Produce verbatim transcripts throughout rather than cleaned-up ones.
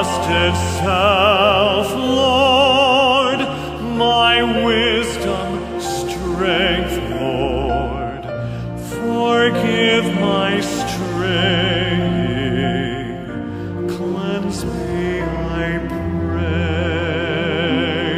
exhausted self, Lord, my wisdom, strength, Lord, forgive my straying, cleanse me, I pray,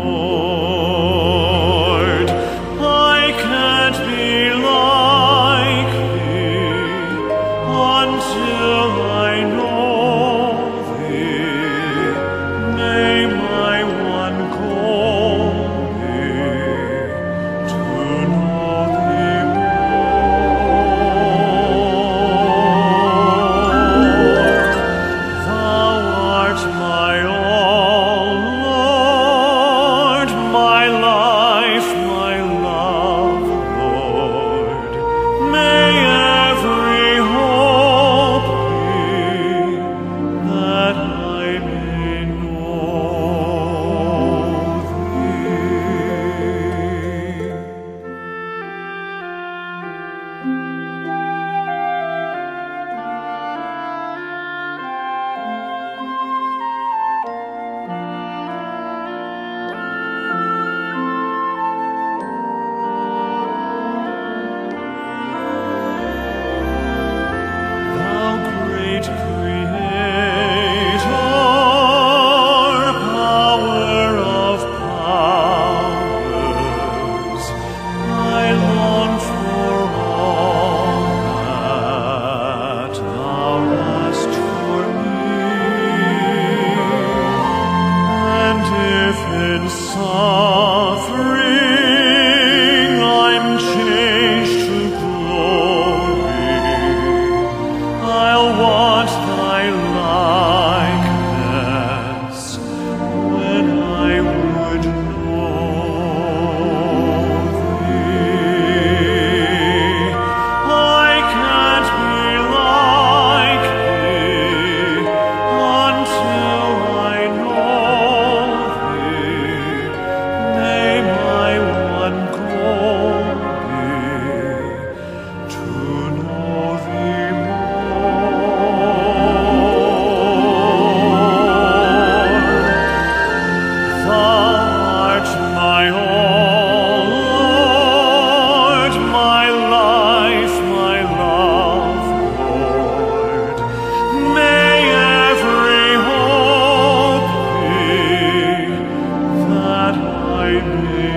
Lord. I can't be like Thee until I know Thee. May my one goal be to know Thee more. Thou art my all, Lord, my life, my love, Lord. May every hope be that I may know Thee. Thou great Creator, Power of powers, I long for all that Thou hast for me. And if in suffering I'm changed to glory, I'll want Thy likeness when I would know Thee. I can't be like Thee until I know Thee. May my one goal be to know Thee more. Thou art my all, Lord, my life, my love, Lord. May every hope be that I may